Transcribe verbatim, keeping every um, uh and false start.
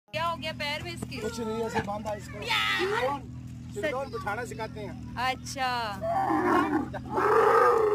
क्या हो गया पैर में इसके? कुछ नहीं, ऐसे बांधा इसको। बिठाना सिखाते हैं। अच्छा